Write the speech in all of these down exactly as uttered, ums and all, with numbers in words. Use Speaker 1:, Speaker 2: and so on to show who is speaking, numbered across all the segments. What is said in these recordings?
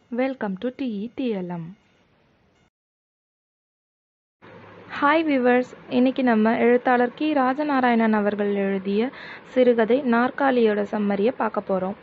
Speaker 1: Welcome to D E D L M. Hi viewers, இன்னைக்கு நம்ம எழுத்தாளர் கி ராஜநாராயணன் அவர்கள் எழுதிய சிறுகதை நாற்காலியோட சம்மரியை பார்க்க போகிறோம்.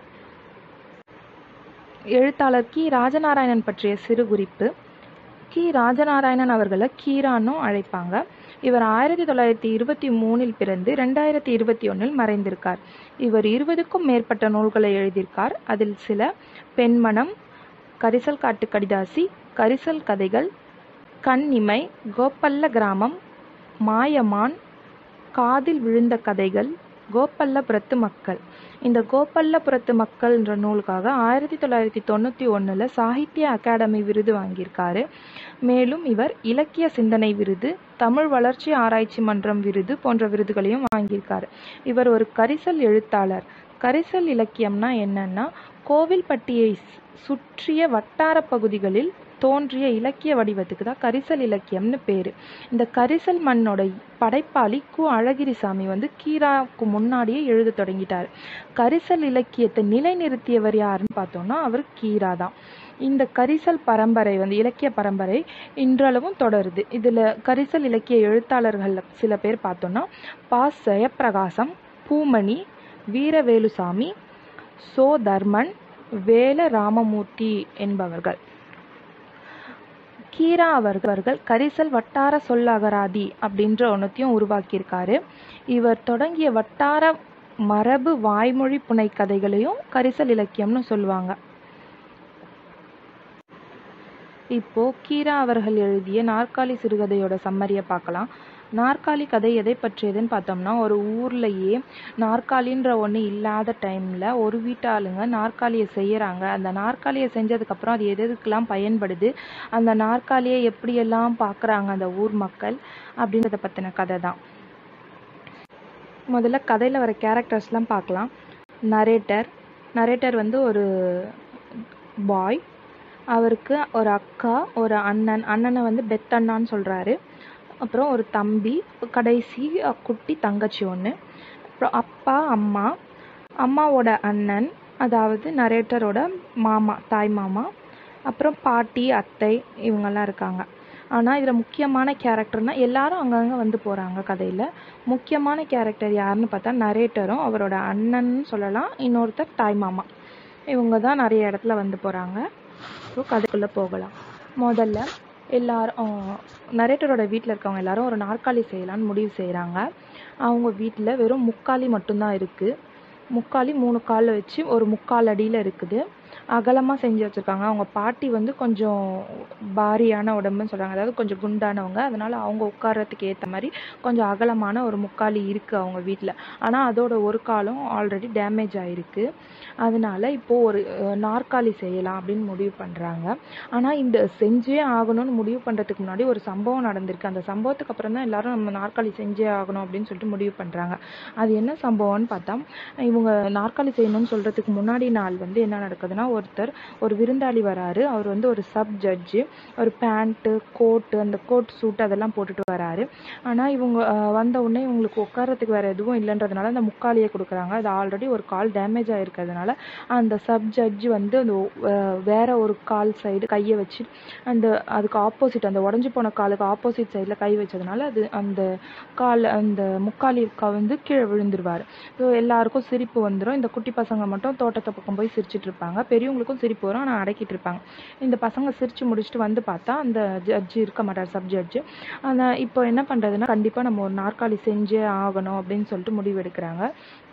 Speaker 1: எழுத்தாளர் கி ராஜநாராயணன் பற்றிய சிறு குறிப்பு. கி ராஜநாராயணன் அவர்களை கீரானும் அழைப்பாங்க. இவர் ஆயிரத்தி தொள்ளாயிரத்தி இருபத்தி மூணில் பிறந்து ரெண்டாயிரத்தி இருபத்தி ஒன்றில் மறைந்திருக்கார். இவர் இருபதுக்கும் மேற்பட்ட நூல்களை எழுதியிருக்கார். அதில் சில பெண்மனம், கரிசல் காட்டு கடிதாசி, கரிசல் கதைகள், கண்ணிமை, கோப்பல்ல கிராமம், மாயமான், காதில் விழுந்த கதைகள், கோப்பல்லபுரத்து மக்கள். இந்த கோப்பல்லபுரத்து மக்கள் என்ற நூலுக்காக ஆயிரத்தி தொள்ளாயிரத்தி தொண்ணூற்றி ஒன்றில் சாகித்ய அகாடமி விருது வாங்கியிருக்காரு. மேலும் இவர் இலக்கிய சிந்தனை விருது, தமிழ் வளர்ச்சி ஆராய்ச்சி மன்றம் விருது போன்ற விருதுகளையும் வாங்கியிருக்காரு. இவர் ஒரு கரிசல் எழுத்தாளர். கரிசல் இலக்கியம்னா என்னன்னா, கோவில்பட்டியை சுற்றிய வட்டார பகுதிகளில் தோன்றிய இலக்கிய வடிவத்துக்கு தான் கரிசல் இலக்கியம்னு பேர். இந்த கரிசல் மண்ணோட படைப்பாளி கு அழகிரிசாமி வந்து கீராவுக்கு முன்னாடியே எழுத தொடங்கிட்டார். கரிசல் இலக்கியத்தை நிலைநிறுத்தியவர் யாருன்னு பார்த்தோம்னா அவர் கீரா தான். இந்த கரிசல் பரம்பரை வந்து இலக்கிய பரம்பரை இன்றளவும் தொடருது. இதில் கரிசல் இலக்கிய எழுத்தாளர்கள் சில பேர் பார்த்தோம்னா பா ஜெயப்பிரகாசம், பூமணி, வீரவேலுசாமி, சோ தர்மன், வேல ராமமூர்த்தி என்பவர்கள். கீரா அவர்கள் கரிசல் வட்டார சொல் அகராதி அப்படின்ற ஒன்றத்தையும் உருவாக்கியிருக்காரு. இவர் தொடங்கிய வட்டார மரபு வாய்மொழி புனை கதைகளையும் கரிசல் இலக்கியம்னு சொல்லுவாங்க. இப்போ கீரா அவர்கள் எழுதிய நாற்காலி சிறுகதையோட சம்மரியை பார்க்கலாம். நாற்காலி கதை எதை பற்றியதுன்னு பார்த்தோம்னா, ஒரு ஊர்லேயே நாற்காலின்ற ஒன்று இல்லாத டைமில் ஒரு வீட்டாளுங்க நாற்காலியை செய்கிறாங்க. அந்த நாற்காலியை செஞ்சதுக்கப்புறம் அது எது எதுக்கெல்லாம் பயன்படுது, அந்த நாற்காலியை எப்படியெல்லாம் பார்க்குறாங்க அந்த ஊர் மக்கள் அப்படின்றத பற்றின கதை தான். முதல்ல கதையில் வர கேரக்டர்ஸ்லாம் பார்க்கலாம். நரேட்டர் நரேட்டர் வந்து ஒரு பாய். அவருக்கு ஒரு அக்கா, ஒரு அண்ணன். அண்ணனை வந்து பெத்தண்ணான்னு சொல்கிறாரு. அப்புறம் ஒரு தம்பி, கடைசி குட்டி தங்கச்சி ஒன்று. அப்புறம் அப்பா, அம்மா, அம்மாவோட அண்ணன், அதாவது நரேட்டரோட மாமா, தாய் மாமா, அப்புறம் பாட்டி, அத்தை, இவங்கெல்லாம் இருக்காங்க. ஆனால் இதில் முக்கியமான கேரக்டர்னால் எல்லாரும் அங்கங்கே வந்து போகிறாங்க. கதையில் முக்கியமான கேரக்டர் யாருன்னு பார்த்தா நரேட்டரும் அவரோட அண்ணன்னு சொல்லலாம், இன்னொருத்தர் தாய் மாமா. இவங்க தான் நிறைய இடத்துல வந்து போகிறாங்க. ஸோ கதைக்குள்ளே போகலாம். முதல்ல எல்லாரும் நரேட்டரோட வீட்டில் இருக்கவங்க எல்லாரும் ஒரு நாற்காலி செய்யலான்னு முடிவு செய்கிறாங்க. அவங்க வீட்டில் வெறும் முக்காலி மட்டும்தான் இருக்குது. முக்காலி மூணு காலில் வச்சு ஒரு முக்கால் அடியில் இருக்குது. அகலமாக செஞ்சு வச்சுருக்காங்க. அவங்க பாட்டி வந்து கொஞ்சம் பாரியான உடம்புன்னு சொல்கிறாங்க, அதாவது கொஞ்சம் குண்டானவங்க. அதனால் அவங்க உட்கார்றதுக்கு ஏற்ற மாதிரி கொஞ்சம் அகலமான ஒரு முக்காலி இருக்குது அவங்க வீட்டில். ஆனால் அதோட ஒரு காலும் ஆல்ரெடி டேமேஜ் ஆகிருக்கு. அதனால இப்போது ஒரு நாற்காலி செய்யலாம் அப்படின்னு முடிவு பண்ணுறாங்க. ஆனால் இந்த செஞ்சே ஆகணும்னு முடிவு பண்ணுறதுக்கு முன்னாடி ஒரு சம்பவம் நடந்திருக்கு. அந்த சம்பவத்துக்கு அப்புறம் தான் எல்லாரும் நம்ம நாற்காலி செஞ்சே ஆகணும் அப்படின்னு சொல்லிட்டு முடிவு பண்ணுறாங்க. அது என்ன சம்பவம்னு பார்த்தா, இவங்க நாற்காலி செய்யணும்னு சொல்கிறதுக்கு முன்னாடி நாள் வந்து என்ன நடக்குதுன்னா, ஒருத்தர் ஒரு விருந்தாளி வராரு. அவர் வந்து ஒரு சப் ஜட்ஜு. ஒரு பேண்ட்டு, கோட்டு, அந்த கோட் சூட் அதெல்லாம் போட்டுட்டு வராரு. ஆனால் இவங்க வந்த உடனே இவங்களுக்கு உட்காரத்துக்கு வேறு எதுவும் இல்லைன்றதுனால அந்த முக்காலியை கொடுக்குறாங்க. அது ஆல்ரெடி ஒரு கால் டேமேஜ் ஆகிருக்கிறதுனால அந்த சப் ஜட்ஜு வந்து அந்த வேற ஒரு கால் சைடு கையை வச்சு அந்த அதுக்கு ஆப்போசிட், அந்த உடஞ்சி போன காலுக்கு ஆப்போசிட் சைடில் கை வச்சதுனால அது அந்த கால் அந்த முக்காலி வந்து கீழே விழுந்துருவார். ஸோ எல்லாருக்கும் சிரிப்பு வந்துடும். இந்த குட்டி பசங்க மட்டும் தோட்டத்தை பக்கம் போய் சிரிச்சிட்டு இருப்பாங்க. பெரியவங்களுக்கும் சிரிப்பு வரும், ஆனால் அடக்கிட்டு இருப்பாங்க. இந்த பசங்க சிரிச்சு முடிச்சுட்டு வந்து பார்த்தா அந்த ஜட்ஜு இருக்க மாட்டார், சப் ஜட்ஜு. ஆனால் இப்போ என்ன பண்ணுறதுன்னா, கண்டிப்பாக நம்ம ஒரு நாற்காலி செஞ்சே ஆகணும் அப்படின்னு சொல்லிட்டு முடிவு எடுக்கிறாங்க.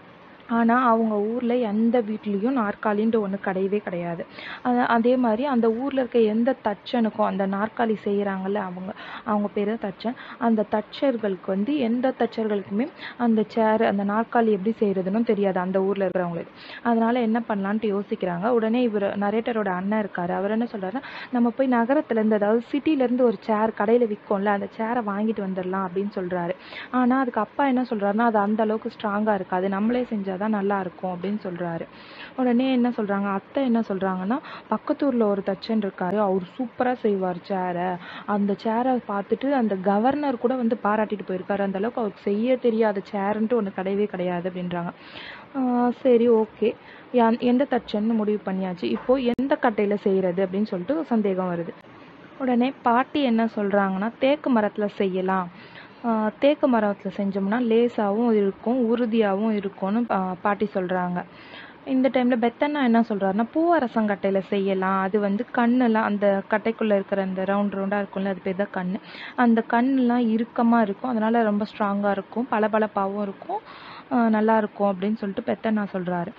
Speaker 1: ஆனால் அவங்க ஊரில் எந்த வீட்லேயும் நாற்காலின்ற ஒன்று கிடையவே கிடையாது. அதே மாதிரி அந்த ஊரில் இருக்க எந்த தச்சனுக்கும், அந்த நாற்காலி செய்கிறாங்கல்ல அவங்க அவங்க பேர் தச்சன், அந்த தச்சர்களுக்கு வந்து எந்த தச்சர்களுக்குமே அந்த சேர், அந்த நாற்காலி எப்படி செய்கிறதுன்னு தெரியாது அந்த ஊரில் இருக்கிறவங்களுக்கு. அதனால் என்ன பண்ணலான்ட்டு யோசிக்கிறாங்க. உடனே இவர் நரேட்டரோட அண்ணன் இருக்கார். அவர் என்ன சொல்கிறாருன்னா, நம்ம போய் நகரத்துலேருந்து, அதாவது சிட்டிலேருந்து ஒரு சேர் கடையில் விற்கும்ல, அந்த சேரை வாங்கிட்டு வந்துடலாம் அப்படின்னு சொல்கிறாரு. ஆனால் அதுக்கு அப்பா என்ன சொல்கிறாருன்னா, அது அந்த அளவுக்கு ஸ்ட்ராங்காக இருக்காது, நம்மளே செஞ்சால் தான் நல்லா இருக்கும் அப்படின்னு சொல்கிறாரு. உடனே என்ன சொல்கிறாங்க, அத்தை என்ன சொல்கிறாங்கன்னா, பக்கத்தூரில் ஒரு தச்சன் இருக்காரு, அவர் சூப்பராக செய்வார் சேரை, அந்த சேரை பார்த்துட்டு அந்த கவர்னர் கூட வந்து பாராட்டிட்டு போயிருக்காரு, அந்த அளவுக்கு அவருக்கு செய்ய தெரியாத சேர்ன்ட்டு ஒன்று கிடையவே கிடையாது அப்படின்றாங்க. சரி ஓகே, எந்த தச்சன்னு முடிவு பண்ணியாச்சு, இப்போது எந்த கட்டையில் செய்கிறது அப்படின்னு சொல்லிட்டு சந்தேகம் வருது. உடனே பாட்டி என்ன சொல்கிறாங்கன்னா, தேக்கு மரத்தில் செய்யலாம், தேக்கு மரத்தில் செஞ்சோம்னா லேசாகவும் இருக்கும் உறுதியாகவும் இருக்கும்னு பாட்டி சொல்கிறாங்க. இந்த டைமில் பெத்தண்ணா என்ன சொல்கிறாருன்னா, பூவரசங்கட்டையில் செய்யலாம், அது வந்து கண்ணெல்லாம் அந்த கட்டைக்குள்ளே இருக்கிற அந்த ரவுண்ட் ரவுண்டாக இருக்கும்ல, அது பேர் தான் கண், அந்த கண்ணெலாம் இறுக்கமாக இருக்கும், அதனால் ரொம்ப ஸ்ட்ராங்காக இருக்கும், பளபளப்பாகவும் இருக்கும், நல்லாயிருக்கும் அப்படின்னு சொல்லிட்டு பெத்தண்ணா சொல்கிறாரு.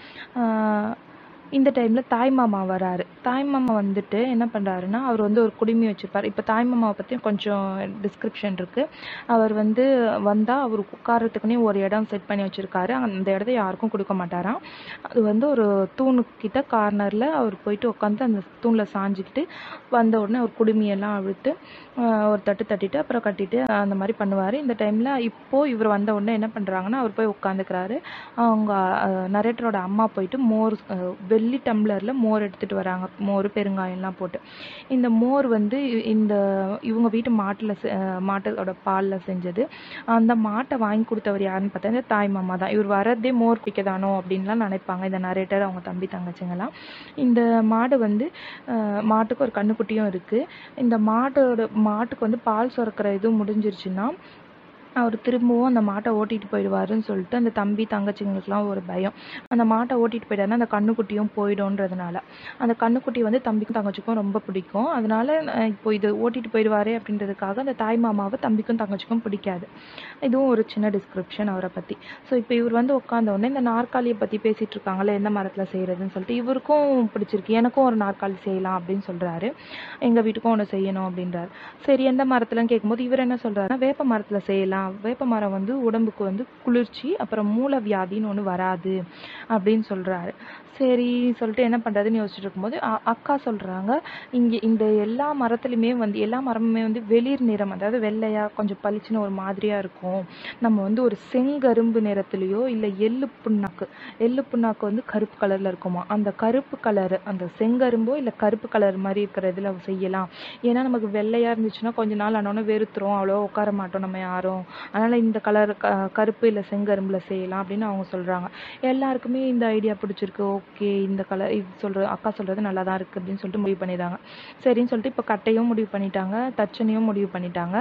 Speaker 1: இந்த டைமில் தாய்மாமா வராரு. தாய்மாமா வந்துட்டு என்ன பண்ணுறாருன்னா, அவர் வந்து ஒரு குடுமி வச்சுருப்பார். இப்போ தாய்மாமாவை பற்றி கொஞ்சம் டிஸ்கிரிப்ஷன் இருக்குது. அவர் வந்து வந்தால் அவர் உட்காரத்துக்குன்னே ஒரு இடம் செட் பண்ணி வச்சுருக்காரு. அந்த இடத்த யாருக்கும் கொடுக்க மாட்டாராம். அது வந்து ஒரு தூணுக்கிட்ட கார்னரில் அவர் போயிட்டு உட்காந்து அந்த தூணில் சாஞ்சிக்கிட்டு வந்த உடனே ஒரு குடுமியெல்லாம் அழுத்து ஒரு தட்டு தட்டிட்டு அப்புறம் கட்டிட்டு அந்த மாதிரி பண்ணுவார். இந்த டைமில் இப்போது இவர் வந்த உடனே என்ன பண்ணுறாங்கன்னா, அவர் போய் உட்காந்துக்கிறாரு. அவங்க நரேட்டரோட அம்மா போயிட்டு மோர் வெள்ளி டம்ளரில் மோர் எடுத்துகிட்டு வராங்க, மோர் பெருங்காயம்லாம் போட்டு. இந்த மோர் வந்து இந்த இவங்க வீட்டு மாட்டில் மாட்டோட பாலில் செஞ்சது. அந்த மாட்டை வாங்கி கொடுத்தவர் யாருன்னு பார்த்தா இந்த தாய் மாமா தான். இவர் வரதே மோர் பிடிக்கதானோ அப்படின்லாம் நினைப்பாங்க இந்த நரேட்டர், அவங்க தம்பி தங்கச்சிங்கெல்லாம். இந்த மாடு வந்து மாட்டுக்கு ஒரு கண்ணுக்குட்டியும் இருக்குது. இந்த மாட்டோட மாட்டுக்கு வந்து பால் சுரக்கிற இதுவும் முடிஞ்சிருச்சுன்னா அவர் திரும்பவும் அந்த மாட்டை ஓட்டிகிட்டு போயிடுவாருன்னு சொல்லிட்டு அந்த தம்பி தங்கச்சிங்களுக்குலாம் ஒரு பயம். அந்த மாட்டை ஓட்டிகிட்டு போயிட்டாருன்னா அந்த கண்ணுக்குட்டியும் போயிடும்ன்றதுனால அந்த கண்ணுக்குட்டி வந்து தம்பிக்கும் தங்கச்சிக்கும் ரொம்ப பிடிக்கும். அதனால இப்போ இது ஓட்டிகிட்டு போயிடுவாரே அப்படின்றதுக்காக அந்த தாய் மாமாவை தம்பிக்கும் தங்கச்சிக்கும் பிடிக்காது. இதுவும் ஒரு சின்ன டிஸ்கிரிப்ஷன் அவரை பற்றி. ஸோ இப்போ இவர் வந்து உட்காந்த உடனே இந்த நாற்காலியை பற்றி பேசிகிட்டு இருக்காங்களே, எந்த மரத்தில் செய்கிறதுன்னு சொல்லிட்டு இவருக்கும் பிடிச்சிருக்கு, எனக்கும் ஒரு நாற்காலி செய்யலாம் அப்படின்னு சொல்கிறாரு. எங்கள் வீட்டுக்கும் ஒன்று செய்யணும் அப்படின்றாரு. சரி எந்த மரத்துலன்னு கேட்கும்போது இவர் என்ன சொல்கிறாருன்னா, வேப்ப மரத்தில் செய்யலாம், வேப்ப மரம் வந்து உடம்புக்கு வந்து குளிர்ச்சி, அப்புறம் மூல வியாதின்னு ஒன்று வராது அப்படின்னு சொல்கிறாரு. சரி சொல்லிட்டு என்ன பண்ணுறதுன்னு யோசிச்சுட்டு இருக்கும்போது அக்கா சொல்கிறாங்க, இங்கே இந்த எல்லா மரத்துலையுமே வந்து எல்லா மரமுமே வந்து வெளிர் நிறம், அதாவது வெள்ளையாக கொஞ்சம் பளிச்சுன்னு ஒரு மாதிரியாக இருக்கும். நம்ம வந்து ஒரு செங்கரும்பு நிறத்துலையோ இல்லை எள்ளு புண்ணாக்கு, எள்ளு புண்ணாக்கு வந்து கருப்பு கலரில் இருக்குமா, அந்த கருப்பு கலரு அந்த செங்கரும்போ இல்லை கருப்பு கலர் மாதிரி இருக்கிற இதில் செய்யலாம். ஏன்னா நமக்கு வெள்ளையாக இருந்துச்சுன்னா கொஞ்ச நாள் ஆனோன்னு வெறுத்துரும், அவ்வளோ உட்கார மாட்டோம் நம்ம யாரும், அதனால் இந்த கலர் க கருப்பு இல்லை செங்கரும்பில் செய்யலாம் அப்படின்னு அவங்க சொல்கிறாங்க. எல்லாருக்குமே இந்த ஐடியா பிடிச்சிருக்கு. ஓகே இந்த கலர் இது சொல்கிற அக்கா சொல்கிறது நல்லா தான் இருக்குது அப்படின்னு சொல்லிட்டு முடிவு பண்ணிடுறாங்க. சரின்னு சொல்லிட்டு இப்போ கட்டையும் முடிவு பண்ணிட்டாங்க, தச்சனையும் முடிவு பண்ணிட்டாங்க.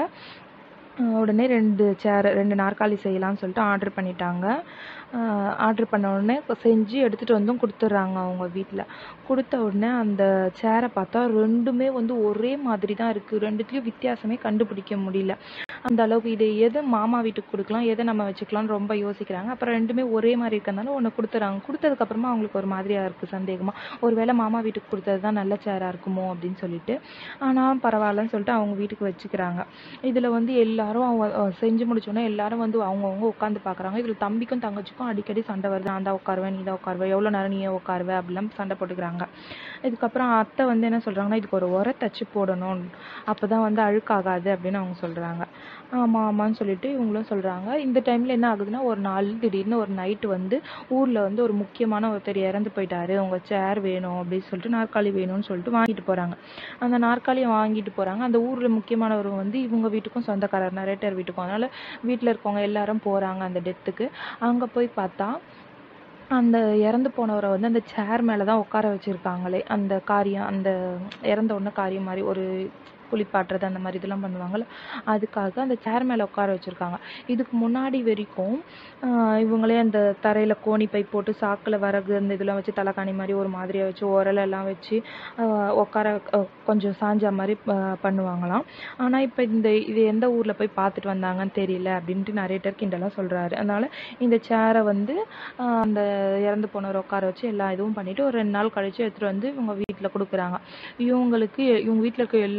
Speaker 1: உடனே ரெண்டு சேர் ரெண்டு நாற்காலி செய்யலாம்னு சொல்லிட்டு ஆர்டர் பண்ணிட்டாங்க. ஆர்டர் பண்ண உடனே செஞ்சு எடுத்துகிட்டு வந்தும் கொடுத்துட்றாங்க அவங்க வீட்டில். கொடுத்த உடனே அந்த சேரை பார்த்தா ரெண்டுமே வந்து ஒரே மாதிரி தான் இருக்குது, ரெண்டுத்துலேயும் வித்தியாசமே கண்டுபிடிக்க முடியல. அந்த அளவுக்கு இதை எது மாமா வீட்டுக்கு கொடுக்கலாம், எதை நம்ம வச்சுக்கலாம்னு ரொம்ப யோசிக்கிறாங்க. அப்புறம் ரெண்டுமே ஒரே மாதிரி இருக்கிறதுனால ஒன்று கொடுத்துட்றாங்க. கொடுத்ததுக்கப்புறமா அவங்களுக்கு ஒரு மாதிரியாக இருக்குது, சந்தேகமாக, ஒரு வேளை மாமா வீட்டுக்கு கொடுத்தது தான் நல்ல சேராக இருக்குமோ அப்படின்னு சொல்லிட்டு. ஆனால் பரவாயில்லன்னு சொல்லிட்டு அவங்க வீட்டுக்கு வச்சுக்கிறாங்க. இதில் வந்து எல்லாரும் அவங்க செஞ்சு முடிச்சோன்னே எல்லாரும் வந்து அவங்கவுங்க உட்காந்து பார்க்குறாங்க. இதில் தம்பிக்கும் தங்கச்சிக்கும் அடிக்கடி சண்டை வருது, நான் தான் உட்காருவேன், நீ தான் உட்காருவேன், எவ்வளோ நேரம் நீயே உட்காருவேன் அப்படிலாம் சண்டை போட்டுக்கிறாங்க. இதுக்கப்புறம் அத்தை வந்து என்ன சொல்கிறாங்கன்னா, இதுக்கு ஒரு உரை தச்சு போடணும், அப்போ தான் வந்து அழுக்காகாது அப்படின்னு அவங்க சொல்கிறாங்க. ஆமாம் ஆமான்னு சொல்லிட்டு இவங்களும் சொல்கிறாங்க. இந்த டைமில் என்ன ஆகுதுன்னா, ஒரு நாள் திடீர்னு ஒரு நைட்டு வந்து ஊரில் வந்து ஒரு முக்கியமான ஒருத்தர் இறந்து போயிட்டாரு, உங்கள் சேர் வேணும் அப்படின்னு சொல்லிட்டு நாற்காலி வேணும்னு சொல்லிட்டு வாங்கிட்டு போகிறாங்க. அந்த நாற்காலியை வாங்கிட்டு போகிறாங்க. அந்த ஊரில் முக்கியமானவர் வந்து இவங்க வீட்டுக்கும் சொந்தக்காரர், நரேட்டர் வீட்டுக்கும். அதனால் வீட்டில் இருக்கவங்க எல்லாரும் போகிறாங்க அந்த டெத்துக்கு. அங்கே போய் பார்த்தா அந்த இறந்து போனவரை வந்து அந்த சேர் மேலே தான் உட்கார வச்சுருக்காங்களே, அந்த காரியம், அந்த இறந்த உடனே காரியம் மாதிரி ஒரு குளிப்பாட்டுறது அந்த மாதிரி இதெல்லாம் பண்ணுவாங்கள்ல, அதுக்காக அந்த சேர் மேலே உட்கார வச்சுருக்காங்க. இதுக்கு முன்னாடி வரைக்கும் இவங்களே அந்த தரையில் கோணி பை போட்டு சாக்கில் வரகு அந்த இதெல்லாம் வச்சு தலைக்காணி மாதிரி ஒரு மாதிரியாக வச்சு உரலெல்லாம் வச்சு உட்கார கொஞ்சம் சாஞ்சா மாதிரி பண்ணுவாங்களாம். ஆனால் இப்போ இந்த இது எந்த ஊரில் போய் பார்த்துட்டு வந்தாங்கன்னு தெரியல அப்படின்ட்டு நரேட்டர் கிண்டலாக சொல்கிறாரு. அதனால் இந்த சேரை வந்து அந்த இறந்து போனவர் உட்கார வச்சு எல்லா இதுவும் பண்ணிவிட்டு ஒரு ரெண்டு நாள் கழித்து எடுத்துகிட்டு வந்து இவங்க வீட்டில் கொடுக்குறாங்க. இவங்களுக்கு இவங்க வீட்டில் இருக்க எல்லாருக்கும் பயம்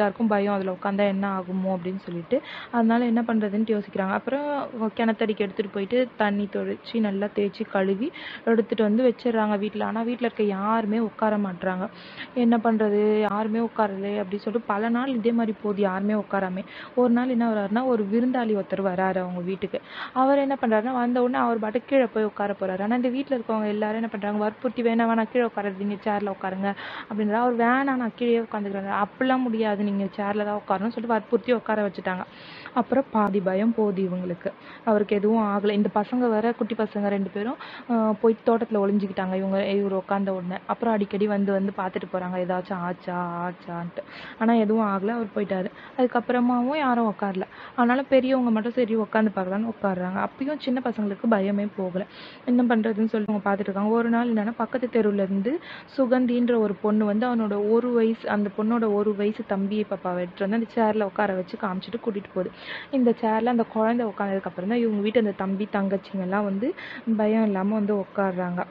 Speaker 1: பயம், அதில் உட்காந்தா என்ன ஆகுமோ அப்படின்னு சொல்லிட்டு. அதனால என்ன பண்ணுறதுன்ட்டு யோசிக்கிறாங்க. அப்புறம் கிணத்தடிக்கு எடுத்துகிட்டு போயிட்டு தண்ணி தொளிச்சு நல்லா தேய்ச்சி கழுவி எடுத்துகிட்டு வந்து வச்சிடுறாங்க வீட்டில். ஆனால் வீட்டில் இருக்க யாருமே உட்கார மாட்டுறாங்க. என்ன பண்ணுறது, யாருமே உட்காரல அப்படின்னு சொல்லிட்டு பல நாள் இதே மாதிரி போகுது, யாருமே உட்காராமே. ஒரு நாள் என்ன வர்றாருன்னா, ஒரு விருந்தாளி ஒருத்தர் வராரு அவங்க வீட்டுக்கு. அவர் என்ன பண்ணுறாருன்னா, வந்த உடனே அவர் பாட்டு கீழே போய் உட்கார போகிறாரு. ஆனால் இந்த வீட்டில் இருக்கவங்க எல்லாரும் என்ன பண்ணுறாங்க, வற்புறுத்தி வேணா வேணா கீழே உட்காரது, நீங்கள் சேரில் உட்காருங்க அப்படின்றா. அவர் வேணா நான் கீழே உட்காந்துக்கிறாங்க. அப்படிலாம் முடியாது, நீங்கள் சேரில் தான் உட்காரணும்னு சொல்லிட்டு வற்புறுத்தி உட்கார வச்சுட்டாங்க. அப்புறம் பாதி பயம் போகுது இவங்களுக்கு, அவருக்கு எதுவும் ஆகலை. இந்த பசங்க வேற, குட்டி பசங்க ரெண்டு பேரும் போய் தோட்டத்தில் ஒளிஞ்சிக்கிட்டாங்க இவங்க இவர் உட்காந்த உடனே. அப்புறம் அடிக்கடி வந்து வந்து பார்த்துட்டு போகிறாங்க ஏதாச்சும் ஆச்சா ஆச்சான்ட்டு. ஆனால் எதுவும் ஆகலை, அவர் போயிட்டாரு. அதுக்கப்புறமாவும் யாரும் உட்காரல. அதனால பெரியவங்க மட்டும் சரி உட்காந்து பார்க்கலான்னு உட்காடுறாங்க. அப்பயும் சின்ன பசங்களுக்கு பயமே போகலை. என்ன பண்ணுறதுன்னு சொல்லி அவங்க பார்த்துட்டு இருக்காங்க. ஒரு நாள் என்னன்னா, பக்கத்து தெருவுலேருந்து சுகந்தின்ற ஒரு பொண்ணு வந்து அவனோட ஒரு வயசு அந்த பொண்ணோட ஒரு வயசு தம்பி பாப்பாவை எடுத்துட்டு வந்து அந்த சேரில் உட்கார வச்சு காமிச்சிட்டு கூட்டிகிட்டு போகுது. இந்த சேரில் அந்த குழந்தை உட்காந்ததுக்கப்புறம் தான் இவங்க வீட்டு அந்த தம்பி தங்கச்சிங்கெல்லாம் வந்து பயம் இல்லாமல் வந்து உட்காடுறாங்க.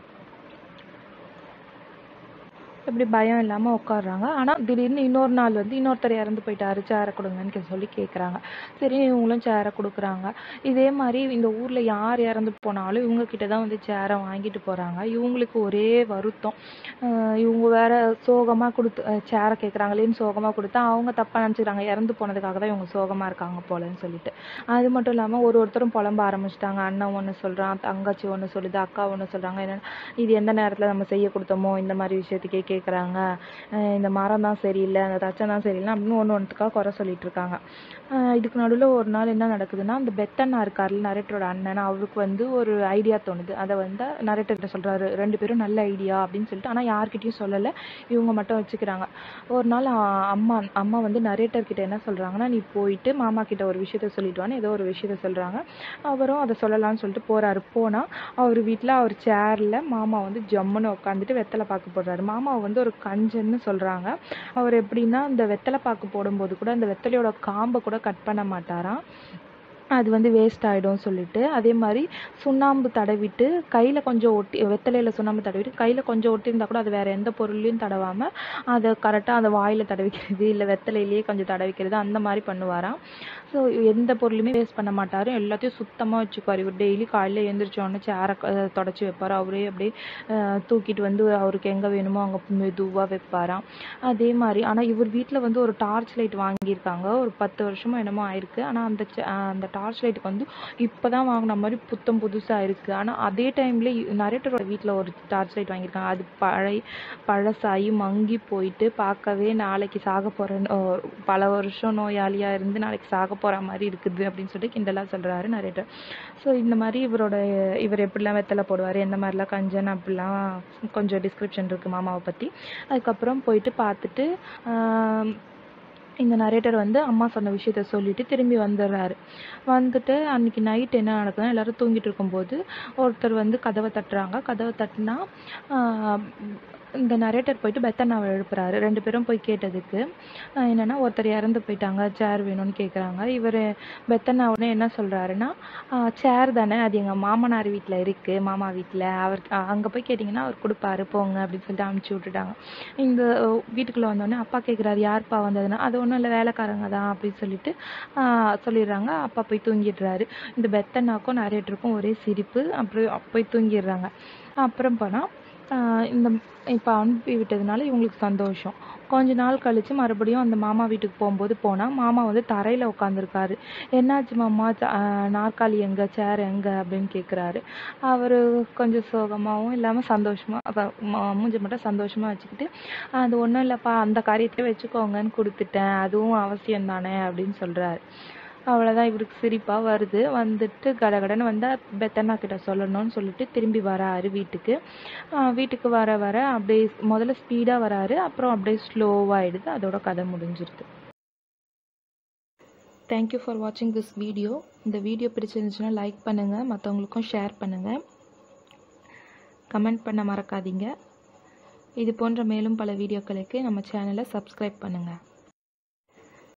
Speaker 1: இப்படி பயம் இல்லாமல் உட்காடுறாங்க. ஆனால் திடீர்னு இன்னொரு நாள் வந்து இன்னொருத்தர் இறந்து போயிட்டாரு, சேரை கொடுங்கன்னு சொல்லி கேட்குறாங்க. சரி இவங்களும் சேரை கொடுக்குறாங்க. இதே மாதிரி இந்த ஊரில் யார் இறந்து போனாலும் இவங்க கிட்ட தான் வந்து சேரை வாங்கிட்டு போகிறாங்க. இவங்களுக்கு ஒரே வருத்தம். இவங்க வேற சோகமாக கொடுத்து சேரை கேட்குறாங்களேன்னு சோகமாக கொடுத்தா அவங்க தப்பாக நினச்சிக்கிறாங்க, இறந்து போனதுக்காக தான் இவங்க சோகமாக இருக்காங்க போலன்னு சொல்லிட்டு. அது மட்டும் இல்லாமல் ஒரு ஒருத்தரும் புலம்ப ஆரம்பிச்சிட்டாங்க. அண்ணன் ஒன்று சொல்கிறான், தங்கச்சி ஒன்று சொல்லுது, அக்கா ஒன்று சொல்கிறாங்க. என்னென்னா இது எந்த நேரத்தில் நம்ம செய்ய கொடுத்தோமோ இந்த மாதிரி விஷயத்துக்கே கேட்குறாங்க, இந்த மரம் தான் சரியில்லை, அந்த தச்சம் தான் சரியில்லை அப்படின்னு ஒன்று ஒன்றுத்துக்காக குறை சொல்லிட்டு இருக்காங்க. இதுக்கு நடுவில் ஒரு நாள் என்ன நடக்குதுன்னா, அந்த பெத்தண்ணா இருக்கார்ல நரேட்டரோட அண்ணன், அவருக்கு வந்து ஒரு ஐடியா தோணுது. அதை வந்து நரேட்டர்கிட்ட சொல்கிறாரு, ரெண்டு பேரும் நல்ல ஐடியா அப்படின்னு சொல்லிட்டு. ஆனால் யார்கிட்டையும் சொல்லலை, இவங்க மட்டும் வச்சுக்கிறாங்க. ஒரு நாள் அம்மா அம்மா வந்து நரேட்டர்கிட்ட என்ன சொல்கிறாங்கன்னா, நீ போயிட்டு மாமா கிட்ட ஒரு விஷயத்த சொல்லிட்டு ஏதோ ஒரு விஷயத்த சொல்கிறாங்க. அவரும் அதை சொல்லலாம்னு சொல்லிட்டு போகிறாரு. போனால் அவர் வீட்டில் அவர் சேரில் மாமா வந்து ஜம்முன்னு உட்காந்துட்டு வெத்தலை பார்க்க போடுறாரு. மாமா வந்து ஒரு கஞ்சன்னு சொல்கிறாங்க. அவர் எப்படின்னா, இந்த வெத்தலை பாக்கு போடும்போது கூட அந்த வெத்தலையோட காம்பை கூட கட் பண்ண மாட்டாராம், அது வந்து வேஸ்ட் ஆகிடும் சொல்லிட்டு. அதே மாதிரி சுண்ணாம்பு தடவிட்டு கையில் கொஞ்சம் ஒட்டி, வெத்தலையில் சுண்ணாம்பு தடவிட்டு கையில் கொஞ்சம் ஒட்டியிருந்தா கூட அது வேறு எந்த பொருள்லையும் தடவாமல் அதை கரெக்டாக அந்த வாயில் தடவிக்கிறது, இல்லை வெத்தலையிலேயே கொஞ்சம் தடவிக்கிறது, அந்த மாதிரி பண்ணுவாராம். ஸோ எந்த பொருளுமே வேஸ்ட் பண்ண மாட்டார், எல்லாத்தையும் சுத்தமாக வச்சுக்குவார். இவர் டெய்லி காலையில் எழுந்திரிச்சோடனே சேரை தொடச்சி வைப்பார். அவரே அப்படியே தூக்கிட்டு வந்து அவருக்கு எங்கே வேணுமோ அங்கே மெதுவாக வைப்பாராம். அதே மாதிரி ஆனால் இவர் வீட்டில் வந்து ஒரு டார்ச் லைட் வாங்கியிருக்காங்க, ஒரு பத்து வருஷமோ என்னமோ ஆயிருக்கு. ஆனால் அந்த அந்த டார்ச் லைட்டுக்கு வந்து இப்போ தான் வாங்கின மாதிரி புத்தம் புதுசாக இருக்குது. ஆனால் அதே டைமில் நரேட்டரோட வீட்டில் ஒரு டார்ச் லைட் வாங்கியிருக்காங்க, அது பழைய பழசாகி மங்கி போயிட்டு பார்க்கவே நாளைக்கு சாக போகிற பல வருஷம் நோயாளியாக இருந்து நாளைக்கு சாக போகிற மாதிரி இருக்குது அப்படின்னு சொல்லிட்டு கிண்டலாக சொல்கிறாரு நரேட்டர். ஸோ இந்த மாதிரி இவரோட இவர் எப்படிலாம் வெத்தலை போடுவார், எந்த மாதிரிலாம் கஞ்சன் அப்படிலாம் கொஞ்சம் டிஸ்கிரிப்ஷன் இருக்குது மாமாவை பற்றி. அதுக்கப்புறம் போயிட்டு பார்த்துட்டு இந்த நரேட்டர் வந்து அம்மா சொன்ன விஷயத்த சொல்லிட்டு திரும்பி வந்துடுறாரு. வந்துட்டு அன்றைக்கி நைட் என்ன நடக்குதுன்னா, எல்லோரும் தூங்கிட்டு இருக்கும்போது ஒருத்தர் வந்து கதவை தட்டுறாங்க. கதவை தட்டுனா இந்த நரேட்டர் போயிட்டு பெத்தண்ணாவை எழுப்புறாரு. ரெண்டு பேரும் போய் கேட்டதுக்கு என்னென்னா, ஒருத்தர் இறந்து போயிட்டாங்க, சேர் வேணும்னு கேட்குறாங்க. இவர் பெத்தண்ணா உடனே என்ன சொல்கிறாருன்னா, சேர் தானே, அது எங்கள் மாமனார் வீட்டில் இருக்குது, மாமா வீட்டில், அவர் அங்கே போய் கேட்டிங்கன்னா அவர் கொடுப்பாரு போங்க அப்படின்னு சொல்லிட்டு அனுப்பிச்சி விட்டுட்டாங்க. இந்த வீட்டுக்குள்ளே வந்தோடனே அப்பா கேட்குறாரு, யார்ப்பா வந்ததுன்னா, அது ஒன்றும் இல்லை வேலைக்காரங்க தான் அப்படின்னு சொல்லிட்டு சொல்லிடுறாங்க. அப்பா போய் தூங்கிடுறாரு. இந்த பெத்தண்ணாக்கும் நரேட்டருக்கும் ஒரே சிரிப்பு. அப்புறம் போய் தூங்கிடுறாங்க. அப்புறம் போனால் இந்த இப்போ அனுப்பி விட்டதுனால இவங்களுக்கு சந்தோஷம். கொஞ்ச நாள் கழித்து மறுபடியும் அந்த மாமா வீட்டுக்கு போகும்போது போனால் மாமா வந்து தரையில் உட்காந்துருக்காரு. என்னாச்சு மாமா, நாற்காலி எங்கே, சேர் எங்கே அப்படின்னு கேட்குறாரு. அவர் கொஞ்சம் சோகமாகவும் இல்லாமல் சந்தோஷமாக மூஞ்சி மட்டும் சந்தோஷமாக வச்சுக்கிட்டு, அது ஒன்றும் இல்லைப்பா, அந்த காரியத்தை வச்சுக்கோங்கன்னு கொடுத்துட்டேன், அதுவும் அவசியம் தானே அப்படின்னு சொல்கிறாரு. அவ்வளோதான். இவருக்கு சிரிப்பாக வருது. வந்துட்டு கடகடன்னு வந்தால் பெத்தண்ணா கிட்ட சொல்லணும்னு சொல்லிட்டு திரும்பி வராரு வீட்டுக்கு. வீட்டுக்கு வர வர அப்படியே முதல்ல ஸ்பீடாக வராரு, அப்புறம் அப்படியே ஸ்லோவாகிடுது. அதோட கதை முடிஞ்சிருது. தேங்க்யூ ஃபார் வாட்சிங் திஸ் வீடியோ. இந்த வீடியோ பிடிச்சிருந்துச்சுன்னா லைக் பண்ணுங்கள், மற்றவங்களுக்கும் ஷேர் பண்ணுங்கள், கமெண்ட் பண்ண மறக்காதீங்க. இது போன்ற மேலும் பல வீடியோக்களுக்கு நம்ம சேனலை சப்ஸ்கிரைப் பண்ணுங்கள்.